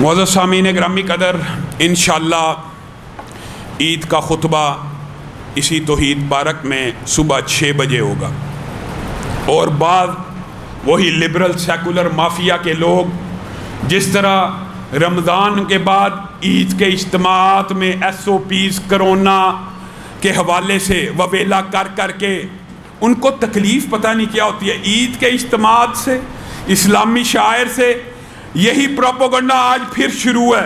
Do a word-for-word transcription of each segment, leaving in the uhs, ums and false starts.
معزز سامعین گرامی قدر، انشاءاللہ عید کا خطبہ اسی توحید پارک میں صبح چھ بجے ہوگا، اور بعض وہی لبرل سیکولر مافیا کے لوگ جس طرح رمضان کے بعد عید کے اجتماعات میں ایس او پیز کرونا کے حوالے سے وویلا کر کر کے ان کو تکلیف پتہ نہیں کیا ہوتی ہے عید کے اجتماعات سے، اسلامی شاعر سے، یہی پروپیگنڈا آج پھر شروع ہے۔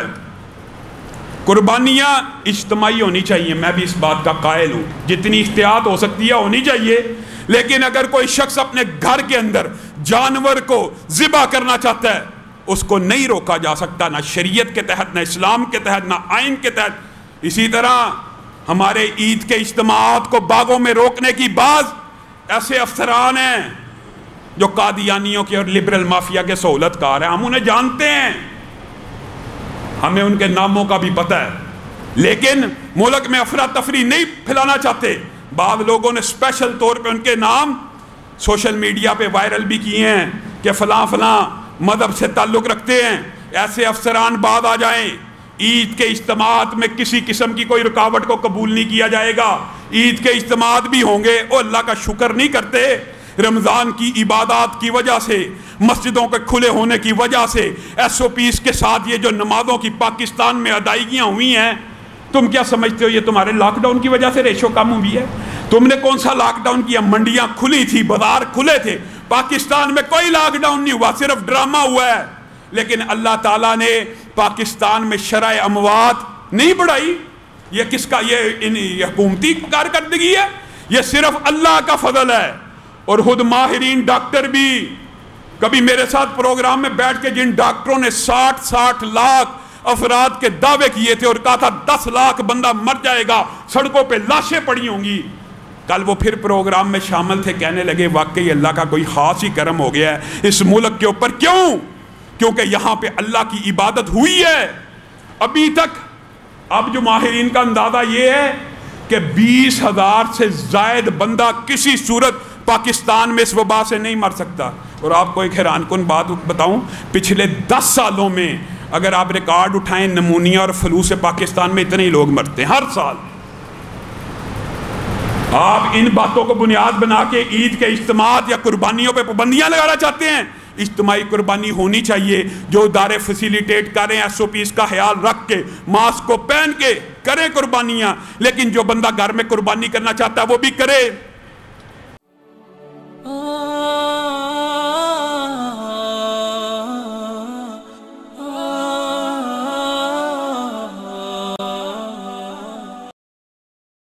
قربانیاں اجتماعی ہونی چاہیے، میں بھی اس بات کا قائل ہوں، جتنی احتیاط ہو سکتی ہے ہونی چاہیے، لیکن اگر کوئی شخص اپنے گھر کے اندر جانور کو ذبح کرنا چاہتا ہے اس کو نہیں روکا جا سکتا، نہ شریعت کے تحت، نہ اسلام کے تحت، نہ آئین کے تحت۔ اسی طرح ہمارے عید کے اجتماعات کو باغوں میں روکنے کی بعض ایسے افسران ہیں جو قادیانیوں کے اور لبرل مافیا کے سہولت کار ہیں، ہم انہیں جانتے ہیں، ہمیں ان کے ناموں کا بھی پتہ ہے، لیکن ملک میں افراتفری نہیں پھیلانا چاہتے۔ بعض لوگوں نے اسپیشل طور پہ ان کے نام سوشل میڈیا پہ وائرل بھی کیے ہیں کہ فلاں فلاں مذہب سے تعلق رکھتے ہیں۔ ایسے افسران بعد آ جائیں، عید کے اجتماعات میں کسی قسم کی کوئی رکاوٹ کو قبول نہیں کیا جائے گا۔ عید کے اجتماعات بھی ہوں گے، وہ اللہ کا شکر نہیں کرتے، رمضان کی عبادات کی وجہ سے، مسجدوں کے کھلے ہونے کی وجہ سے، ایس او پیز کے ساتھ یہ جو نمازوں کی پاکستان میں ادائیگیاں ہوئی ہیں، تم کیا سمجھتے ہو یہ تمہارے لاک ڈاؤن کی وجہ سے ریشو کم ہوئی ہے؟ تم نے کون سا لاک ڈاؤن کیا؟ منڈیاں کھلی تھی، بازار کھلے تھے، پاکستان میں کوئی لاک ڈاؤن نہیں ہوا، صرف ڈرامہ ہوا ہے۔ لیکن اللہ تعالیٰ نے پاکستان میں شرح اموات نہیں بڑھائی، یہ کس کا؟ یہ حکومتی کارکردگی ہے، یہ صرف اللہ کا فضل ہے۔ اور خود ماہرین ڈاکٹر بھی کبھی میرے ساتھ پروگرام میں بیٹھ کے جن ڈاکٹروں نے ساٹھ ساٹھ لاکھ افراد کے دعوے کیے تھے اور کہا تھا دس لاکھ بندہ مر جائے گا، سڑکوں پہ لاشیں پڑی ہوں گی، کل وہ پھر پروگرام میں شامل تھے، کہنے لگے واقعی اللہ کا کوئی خاص ہی کرم ہو گیا ہے اس ملک کے اوپر۔ کیوں؟ کیونکہ یہاں پہ اللہ کی عبادت ہوئی ہے ابھی تک۔ اب جو ماہرین کا اندازہ یہ ہے کہ بیس ہزار سے زائد بندہ کسی صورت پاکستان میں اس وبا سے نہیں مر سکتا۔ اور آپ کو ایک حیران کن بات بتاؤں، پچھلے دس سالوں میں اگر آپ ریکارڈ اٹھائیں نمونیا اور فلو سے پاکستان میں اتنے ہی لوگ مرتے ہیں ہر سال۔ آپ ان باتوں کو بنیاد بنا کے عید کے اجتماعات یا قربانیوں پہ پابندیاں لگانا چاہتے ہیں؟ اجتماعی قربانی ہونی چاہیے، جو ادارے فیسیلیٹیٹ کریں، ایس او پیز کا خیال رکھ کے، ماسک کو پہن کے کریں قربانیاں، لیکن جو بندہ گھر میں قربانی کرنا چاہتا ہے وہ بھی کرے۔